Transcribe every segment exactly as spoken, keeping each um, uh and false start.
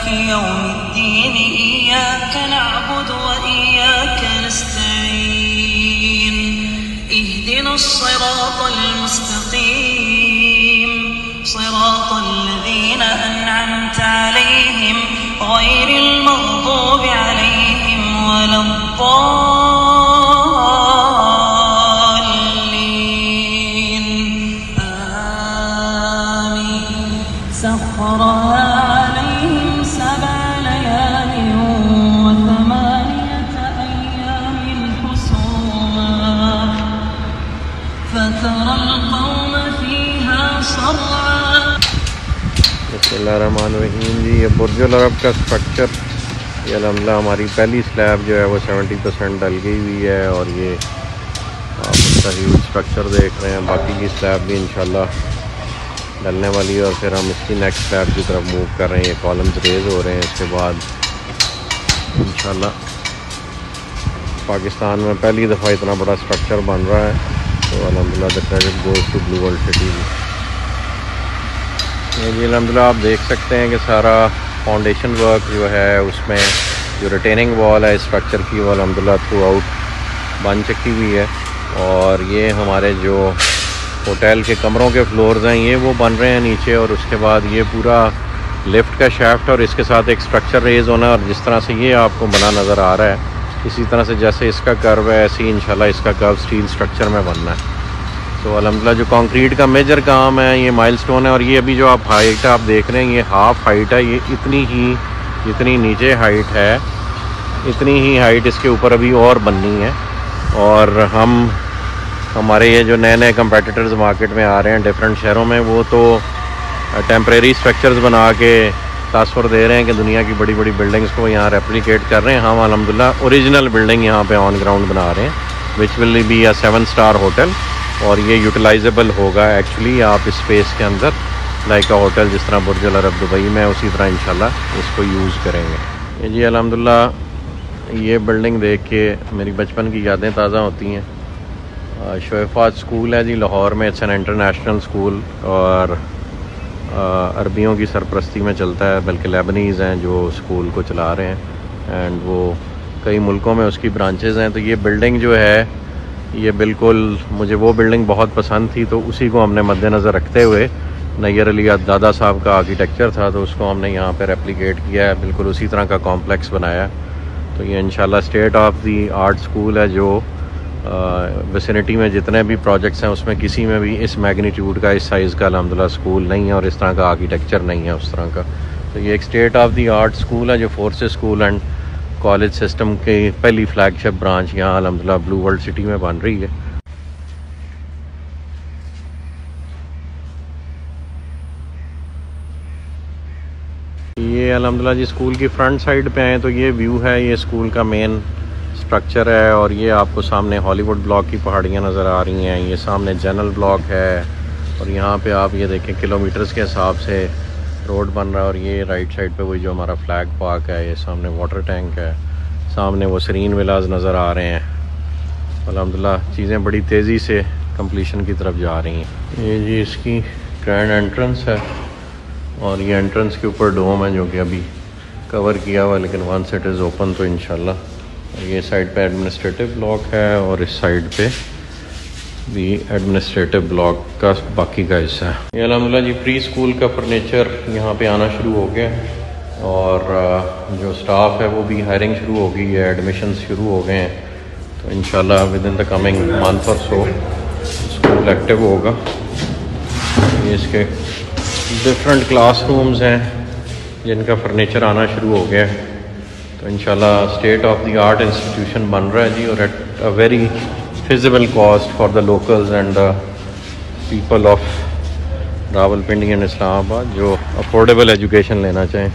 مالك يوم الدين إياك نعبد وإياك نستعين اهدنا الصراط المستقيم صراط الذين أنعمت عليهم غير المغضوب عليهم ولا الضالين آمين. سخرها عليهم سبع ليال وثمانية أيام حسوما فترى القوم فيها صرعا. बिस्मिल्लाहिर्रहमानिर्रहीम जी, ये बुर्जुल अरब का स्ट्रक्चर, ये अल्हम्दुलिल्लाह हमारी पहली स्लैब जो है वो सेवेंटी परसेंट डल गई हुई है और ये आप उसका ह्यूज स्ट्रक्चर देख रहे हैं। बाकी की स्लैब भी इंशाल्लाह डलने वाली है और फिर हम इसकी नेक्स्ट स्लैब की तरफ मूव कर रहे हैं। ये कॉलम्स रेज हो रहे हैं, इसके बाद इंशाल्लाह पाकिस्तान में पहली दफ़ा इतना बड़ा स्ट्रक्चर बन रहा है, तो अल्हम्दुलिल्लाह the credit goes to blue world city. ये जी अल्हम्दुलिल्लाह आप देख सकते हैं कि सारा फाउंडेशन वर्क जो है उसमें जो रिटेनिंग वॉल है स्ट्रक्चर की, वो अल्हम्दुलिल्लाह थ्रू आउट बन चुकी हुई है। और ये हमारे जो होटल के कमरों के फ्लोर्स हैं ये वो बन रहे हैं नीचे, और उसके बाद ये पूरा लिफ्ट का शाफ्ट और इसके साथ एक स्ट्रक्चर रेज होना है। और जिस तरह से ये आपको बना नज़र आ रहा है, इसी तरह से जैसे इसका कर्व है ऐसे ही इंशाल्लाह इसका कर्व स्टील स्ट्रक्चर में बनना है। तो अल्हम्दुलिल्लाह जो कंक्रीट का मेजर काम है ये माइलस्टोन है। और ये अभी जो आप हाइट आप देख रहे हैं ये हाफ हाइट है, ये इतनी ही जितनी नीचे हाइट है इतनी ही हाइट इसके ऊपर अभी और बननी है। और हम हमारे ये जो नए नए कंपेटिटर्स मार्केट में आ रहे हैं डिफरेंट शहरों में, वो तो टेम्परेरी स्ट्रक्चर्स बना के तासुर दे रहे हैं कि दुनिया की बड़ी बड़ी बिल्डिंग्स को यहाँ रेप्लिकेट कर रहे हैं। हम अल्हम्दुलिल्लाह ओरिजिनल बिल्डिंग यहाँ पे ऑन ग्राउंड बना रहे हैं, which will be a seven star hotel. और ये यूटिलाइजेबल होगा एक्चुअली आप इस स्पेस के अंदर, लाइक अ होटल जिस तरह बुर्ज अल अरब दुबई में, उसी तरह इंशाल्लाह इसको यूज़ करेंगे। ये जी अल्हम्दुलिल्लाह ये बिल्डिंग देख के मेरी बचपन की यादें ताज़ा होती हैं। शोएफात स्कूल है जी लाहौर में, इट्स एन इंटरनेशनल स्कूल और अरबियों की सरपरस्ती में चलता है, बल्कि लेबनीज़ हैं जो स्कूल को चला रहे हैं एंड वो कई मुल्कों में उसकी ब्रांचेज़ हैं। तो ये बिल्डिंग जो है ये बिल्कुल मुझे वो बिल्डिंग बहुत पसंद थी, तो उसी को हमने मद्देनज़र रखते हुए, नैयर अली दादा साहब का आर्किटेक्चर था तो उसको हमने यहाँ पे रेप्लिकेट किया है, बिल्कुल उसी तरह का कॉम्प्लेक्स बनाया है। तो ये इंशाल्लाह state of the art school है जो विसिनिटी में जितने भी प्रोजेक्ट्स हैं उसमें किसी में भी इस मैग्नीट्यूड का, इस साइज़ का अल्हम्दुलिल्लाह स्कूल नहीं है और इस तरह का आर्किटेक्चर नहीं है उस तरह का। तो ये एक state of the art school है जो forces school and college system की पहली फ्लैगशिप ब्रांच यहाँ अल्हम्दुलिल्लाह ब्लू वर्ल्ड सिटी में बन रही है। ये अल्हम्दुलिल्लाह जी स्कूल की फ्रंट साइड पे हैं, तो ये व्यू है, ये स्कूल का मेन स्ट्रक्चर है। और ये आपको सामने हॉलीवुड ब्लॉक की पहाड़ियाँ नज़र आ रही हैं, ये सामने जनरल ब्लॉक है और यहाँ पे आप ये देखें किलोमीटर्स के हिसाब से रोड बन रहा है। और ये राइट साइड पे वही जो हमारा फ्लैग पार्क है, ये सामने वाटर टैंक है, सामने वो सरीन विलाज नज़र आ रहे हैं। अल्हम्दुलिल्लाह चीज़ें बड़ी तेज़ी से कंप्लीशन की तरफ जा रही हैं। ये जी इसकी ग्रैंड एंट्रेंस है और ये एंट्रेंस के ऊपर डोम है जो कि अभी कवर किया हुआ है, लेकिन वंस इट इज़ ओपन तो इंशाल्लाह। ये साइड पे एडमिनिस्ट्रेटिव ब्लॉक है और इस साइड पे भी एडमिनिस्ट्रेटिव ब्लॉक का बाकी का हिस्सा है। ये अल्हम्दुलिल्लाह जी प्री स्कूल का फर्नीचर यहाँ पे आना शुरू हो गया और जो स्टाफ है वो भी हायरिंग शुरू हो गई है, एडमिशन शुरू हो गए हैं। तो इंशाल्लाह within the coming month और सो स्कूल एक्टिव होगा। ये इसके डिफरेंट क्लासरूम्स हैं जिनका फर्नीचर आना शुरू हो गया है। तो इंशाल्लाह state of the art institution बन रहा है जी, और at a very feasible cost for the locals and the people of Rawalpindi and Islamabad जो अफोर्डेबल एजुकेशन लेना चाहें।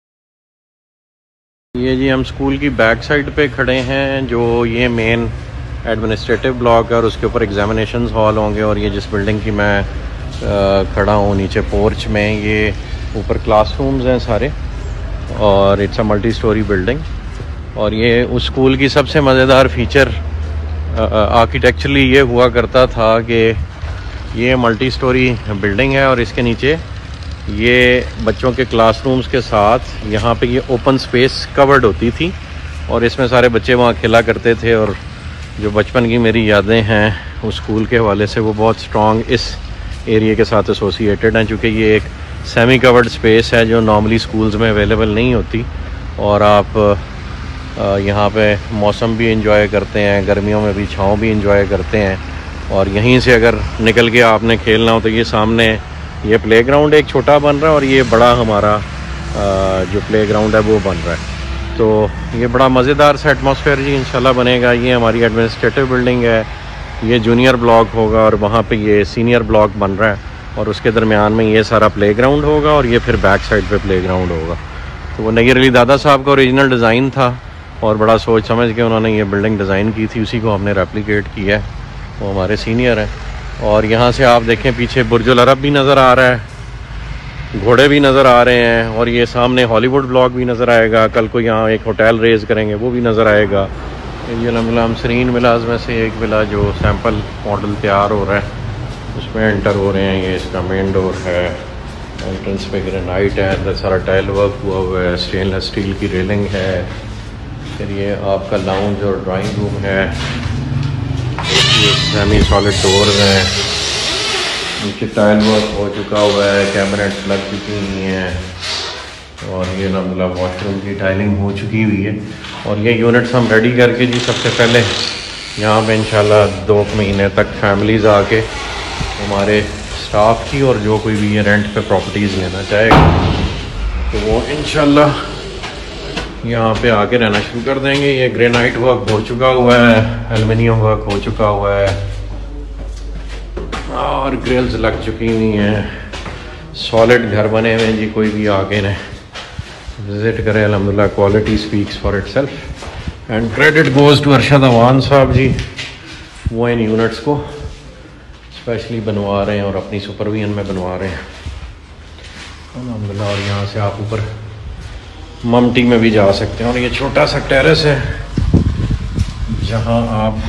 ये जी हम स्कूल की बैक साइड पे खड़े हैं, जो ये मेन एडमिनिस्ट्रेटिव ब्लॉक है और उसके ऊपर एग्जामिनेशन हॉल होंगे। और ये जिस बिल्डिंग की मैं आ, खड़ा हूँ नीचे पोर्च में, ये ऊपर क्लासरूम्स हैं सारे और it's a multi storey building. और ये उस स्कूल की सबसे मज़ेदार फीचर आर्किटेक्चरली ये हुआ करता था कि ये मल्टी स्टोरी बिल्डिंग है और इसके नीचे ये बच्चों के क्लासरूम्स के साथ यहाँ पे ये ओपन स्पेस कवर्ड होती थी और इसमें सारे बच्चे वहाँ खेला करते थे। और जो बचपन की मेरी यादें हैं उस स्कूल के हवाले से वो बहुत स्ट्रॉन्ग इस एरिया के साथ एसोसिएटेड हैं, क्योंकि ये एक सेमी कवर्ड स्पेस है जो नॉर्मली स्कूल्स में अवेलेबल नहीं होती। और आप यहाँ पे मौसम भी इंजॉय करते हैं, गर्मियों में भी छाँव भी इंजॉय करते हैं। और यहीं से अगर निकल के आपने खेलना हो तो ये सामने ये प्लेग्राउंड एक छोटा बन रहा है और ये बड़ा हमारा जो प्लेग्राउंड है वो बन रहा है। तो ये बड़ा मज़ेदार सा एटमॉस्फेयर जी इंशाल्लाह बनेगा। ये हमारी एडमिनिस्ट्रेटिव बिल्डिंग है, ये जूनियर ब्लॉक होगा और वहाँ पे ये सीनियर ब्लॉक बन रहा है और उसके दरमियान में ये सारा प्लेग्राउंड होगा और ये फिर बैक साइड पे प्लेग्राउंड होगा। तो वो नैयर अली दादा साहब का ओरिजिनल डिज़ाइन था और बड़ा सोच समझ के उन्होंने ये बिल्डिंग डिज़ाइन की थी, उसी को हमने रेप्लिकेट किया है। वो हमारे सीनियर हैं। और यहाँ से आप देखें पीछे बुर्जुल अरब भी नज़र आ रहा है, घोड़े भी नज़र आ रहे हैं और ये सामने हॉलीवुड ब्लॉक भी नज़र आएगा। कल को यहाँ एक होटल रेज़ करेंगे वो भी नज़र आएगा। ये अलहमदुलिल्लाह विलाज में से एक विला जो सैम्पल मॉडल तैयार हो रहा है उसमें एंटर हो रहे हैं। ये इसका मेन डोर है, एंट्रेंस पे ग्रेनाइट है, अंदर सारा टाइल वर्क हुआ हुआ है, स्टेनलेस स्टील की रेलिंग है। फिर ये आपका लाउंज और ड्राइंग रूम है, ये सेमी सॉलिड डोर हैं, नीचे टाइल वर्क हो चुका हुआ है, कैबिनेट्स लग चुकी हुई हैं और ये अलहमदुलिल्लाह वॉशरूम की टाइलिंग हो चुकी हुई है। और ये यूनिट्स हम रेडी करके जी सबसे पहले यहाँ पे इंशाल्लाह दो महीने तक फैमिलीज़ आके हमारे स्टाफ की और जो कोई भी ये रेंट पे प्रॉपर्टीज़ लेना चाहेगा तो वो इंशाल्लाह यहाँ पे आके रहना शुरू कर देंगे। ये ग्रेनाइट वर्क हो चुका हुआ है, एल्युमिनियम वर्क हो चुका हुआ है और ग्रिल्स लग चुकी हुई हैं। सॉलिड घर बने हुए हैं जी, कोई भी आके ने विज़िट करे अल्हम्दुलिल्लाह quality speaks for itself. And credit goes to Arshad Awan साहब जी, वो इन यूनिट्स को स्पेशली बनवा रहे हैं और अपनी सुपरविजन में बनवा रहे हैं अल्हम्दुलिल्लाह। और यहाँ से आप ऊपर ममटी में भी जा सकते हैं और ये छोटा सा टेरेस है जहाँ आप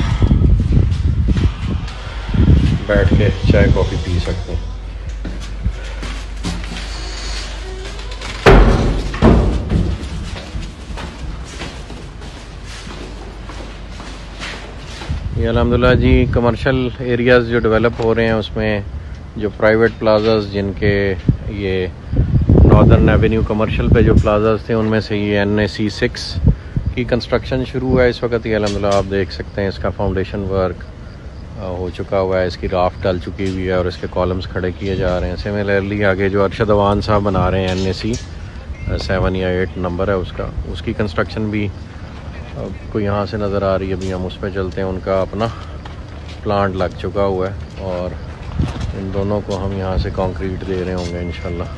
बैठ के चाय कॉफ़ी पी सकते हैं। ये अल्हम्दुलिल्लाह जी कमर्शियल एरियाज़ जो डेवलप हो रहे हैं उसमें जो प्राइवेट प्लाजाज जिनके ये नॉर्दर्न एवेन्यू कमर्शियल पे जो प्लाजाज थे उनमें से ये एन ए सी सिक्स की कंस्ट्रक्शन शुरू है इस वक्त। ये अल्हम्दुलिल्लाह आप देख सकते हैं इसका फाउंडेशन वर्क हो चुका हुआ है, इसकी राफ्ट डल चुकी हुई है और इसके कॉलम्स खड़े किए जा रहे हैं। सिमिलरली आगे जो अरशद अवान साहब बना रहे हैं एन ए सी सेवन या एट नंबर है उसका, उसकी कंस्ट्रक्शन भी आपको यहाँ से नज़र आ रही है। अभी हम उस पर चलते हैं, उनका अपना प्लांट लग चुका हुआ है और इन दोनों को हम यहाँ से कंक्रीट दे रहे होंगे इंशाल्लाह।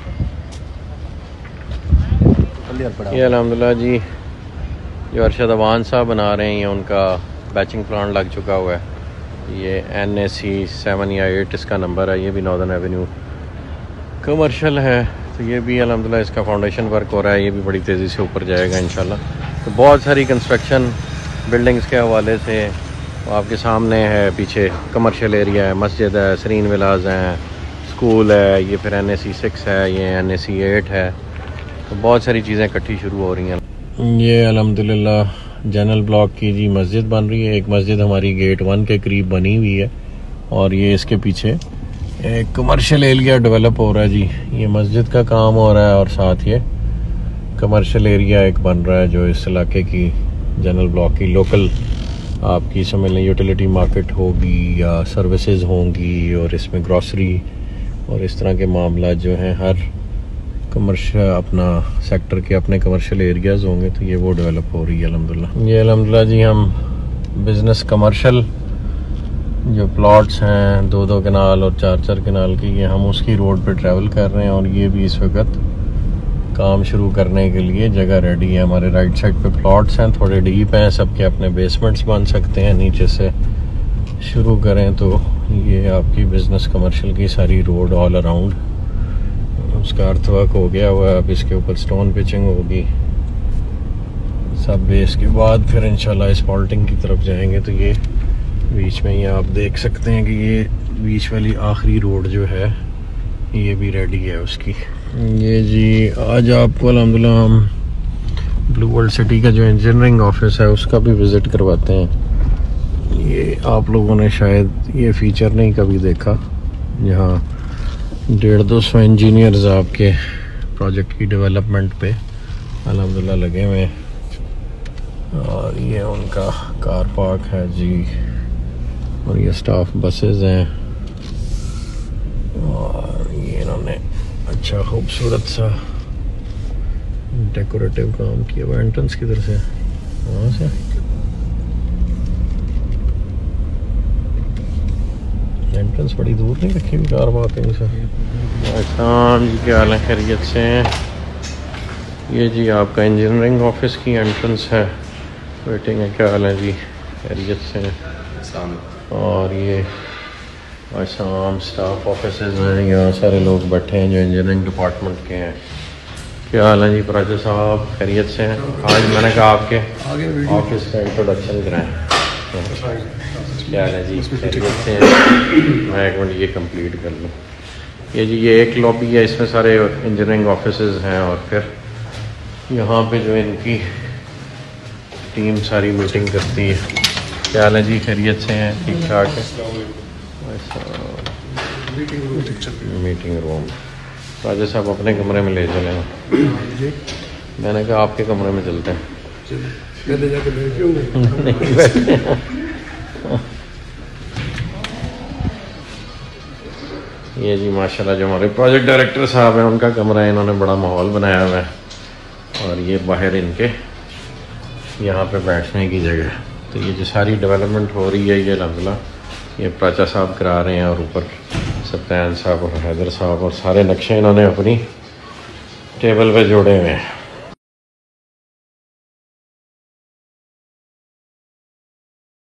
ये अल्हम्दुलिल्लाह जी जो अरशद अवान साहब बना रहे हैं ये उनका बैचिंग प्लांट लग चुका हुआ है। ये एन ए सी सेवन या एट इसका नंबर है, ये भी नॉर्दर्न एवेन्यू कमर्शियल है। तो ये भी अल्हम्दुलिल्लाह इसका फाउंडेशन वर्क हो रहा है, ये भी बड़ी तेज़ी से ऊपर जाएगा इंशाल्लाह। तो बहुत सारी कंस्ट्रक्शन बिल्डिंग्स के हवाले से आपके सामने है। पीछे कमर्शियल एरिया है, मस्जिद है, सरीन विलाज हैं, स्कूल है, ये फिर एन ए सी सिक्स है, ये एन ए सी एट है। तो बहुत सारी चीज़ें इकट्ठी शुरू हो रही हैं। ये अल्हम्दुलिल्लाह जनरल ब्लॉक की जी मस्जिद बन रही है। एक मस्जिद हमारी गेट वन के करीब बनी हुई है और ये इसके पीछे एक कमर्शियल एरिया डेवलप हो रहा है जी। ये मस्जिद का काम हो रहा है और साथ ये कमर्शियल एरिया एक बन रहा है जो इस इलाके की जनरल ब्लॉक की लोकल आपकी समझ लें यूटिलिटी मार्केट होगी या सर्विसेज होंगी और इसमें ग्रॉसरी और इस तरह के मामला जो हैं हर कमर्शियल अपना सेक्टर के अपने कमर्शियल एरियाज़ होंगे। तो ये वो डेवलप हो रही है अल्हम्दुलिल्लाह। ये अल्हम्दुलिल्लाह जी हम बिज़नेस कमर्शियल जो प्लॉट्स हैं दो दो कनाल और चार चार कनाल की, ये हम उसकी रोड पे ट्रैवल कर रहे हैं और ये भी इस वक्त काम शुरू करने के लिए जगह रेडी है। हमारे राइट साइड पे प्लॉट्स हैं, थोड़े डीप हैं, सबके अपने बेसमेंट्स बन सकते हैं। नीचे से शुरू करें तो ये आपकी बिजनेस कमर्शियल की सारी रोड ऑल अराउंड, उसका अर्थवर्क हो गया हुआ है। अब इसके ऊपर स्टोन पिचिंग होगी सब बेस के बाद, फिर इंशाल्लाह एस्फाल्टिंग की तरफ जाएंगे। तो ये बीच में ही आप देख सकते हैं कि ये बीच वाली आखिरी रोड जो है ये भी रेडी है उसकी। ये जी आज आपको अल्हम्दुलिल्लाह हम ब्लू वर्ल्ड सिटी का जो इंजीनियरिंग ऑफिस है उसका भी विज़िट करवाते हैं। ये आप लोगों ने शायद ये फीचर नहीं कभी देखा, यहाँ डेढ़ दो सौ इंजीनियर्स आपके प्रोजेक्ट की डेवलपमेंट पे अल्हम्दुलिल्लाह लगे हुए हैं। और ये उनका कार पार्क है जी, और ये स्टाफ बसेस हैं, और ये इन्होंने अच्छा खूबसूरत सा डेकोरेटिव काम किया हुआ एंट्रेंस की तरफ से। वहाँ से एंट्रेंस बड़ी दूर नहीं रखी हुई कार पार्किंग से। शाम जी क्या हाल है, खैरियत से हैं? ये जी आपका इंजीनियरिंग ऑफिस की एंट्रेंस है, वेटिंग है। क्या हाल है जी, खैरियत से हैं? और ये आसाम स्टाफ ऑफिस हैं, यहाँ सारे लोग बैठे हैं जो इंजीनियरिंग डिपार्टमेंट के हैं। क्या हाल है जी प्राचा साहब, खैरियत से हैं? आज मैंने कहा आपके ऑफिस का इंट्रोडक्शन कराएं। क्या हाल है जी, खैरियत से हैं? मैं एक मिनट ये कंप्लीट कर लूँ। ये जी ये एक लॉबी है, इसमें सारे इंजीनियरिंग ऑफिसेज हैं, और फिर यहाँ पे जो इनकी टीम सारी मीटिंग करती है। क्या हाल है जी, खैरियत से हैं? ठीक ठाक है। मीटिंग रूम राजा साहब अपने कमरे में ले चले। मैंने कहा आपके कमरे में चलते हैं। नहीं बैठे। ये जी माशाल्लाह जो हमारे प्रोजेक्ट डायरेक्टर साहब हैं उनका कमरा है, इन्होंने बड़ा माहौल बनाया हुआ है। और ये बाहर इनके यहाँ पे बैठने की जगह। तो ये जो सारी डेवलपमेंट हो रही है ये अल्हम्दुलिल्लाह ये प्राचा साहब करा रहे हैं, और ऊपर सत्यान साहब और हैदर साहब, और सारे नक्शे इन्होंने अपनी टेबल पे जोड़े हुए हैं।